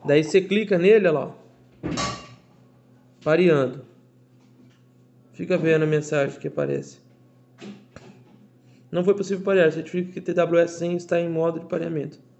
Daí você clica nele, olha lá, ó, pareando. Fica vendo a mensagem que aparece. Não foi possível parear, certifica que TWS 100 está em modo de pareamento.